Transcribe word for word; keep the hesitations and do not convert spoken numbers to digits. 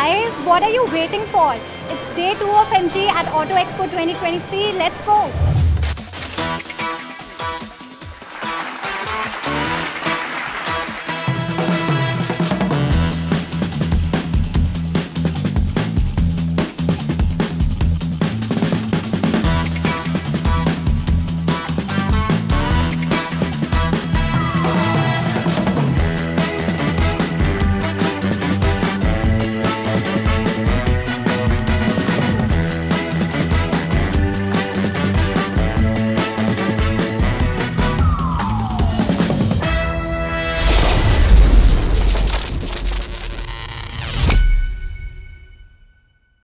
guys, what are you waiting for? It's day two of M G at Auto Expo twenty twenty-three. Let's go.